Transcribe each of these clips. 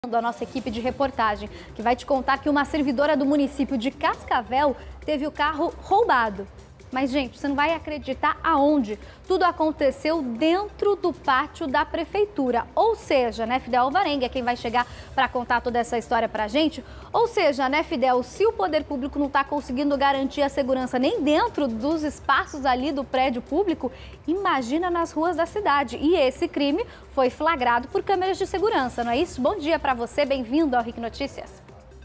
A nossa equipe de reportagem, que vai te contar que uma servidora do município de Cascavel teve o carro roubado. Mas, gente, você não vai acreditar aonde. Tudo aconteceu dentro do pátio da prefeitura. Ou seja, né, Fidel Alvarenga é quem vai chegar para contar toda essa história pra gente. Ou seja, né, Fidel, se o poder público não está conseguindo garantir a segurança nem dentro dos espaços ali do prédio público, imagina nas ruas da cidade. E esse crime foi flagrado por câmeras de segurança, não é isso? Bom dia para você, bem-vindo ao RIC Notícias.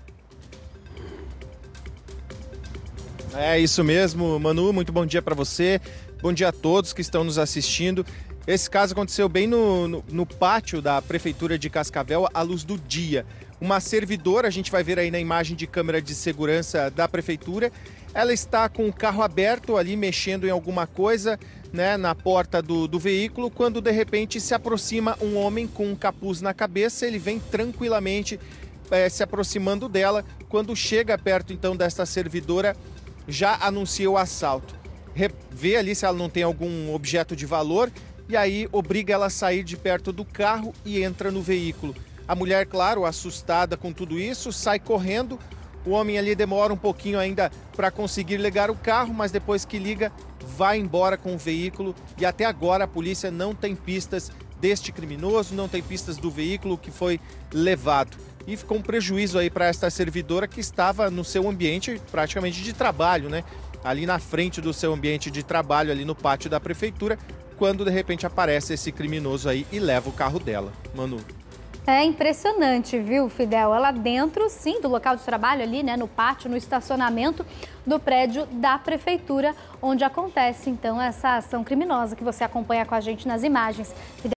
É isso mesmo, Manu, muito bom dia para você, bom dia a todos que estão nos assistindo. Esse caso aconteceu bem no pátio da Prefeitura de Cascavel, à luz do dia. Uma servidora, a gente vai ver aí na imagem de câmera de segurança da Prefeitura, ela está com o carro aberto ali, mexendo em alguma coisa, né, na porta do veículo, quando de repente se aproxima um homem com um capuz na cabeça, ele vem tranquilamente se aproximando dela. Quando chega perto então desta servidora, já anuncia o assalto. Vê ali se ela não tem algum objeto de valor e aí obriga ela a sair de perto do carro e entra no veículo. A mulher, claro, assustada com tudo isso, sai correndo. O homem ali demora um pouquinho ainda para conseguir ligar o carro, mas depois que liga, vai embora com o veículo. E até agora a polícia não tem pistas deste criminoso, não tem pistas do veículo que foi levado. E ficou um prejuízo aí para esta servidora que estava no seu ambiente praticamente de trabalho, né? Ali na frente do seu ambiente de trabalho, ali no pátio da prefeitura, quando de repente aparece esse criminoso aí e leva o carro dela. Manu. É impressionante, viu, Fidel? Ela dentro, sim, do local de trabalho ali, né, no pátio, no estacionamento do prédio da prefeitura, onde acontece, então, essa ação criminosa que você acompanha com a gente nas imagens.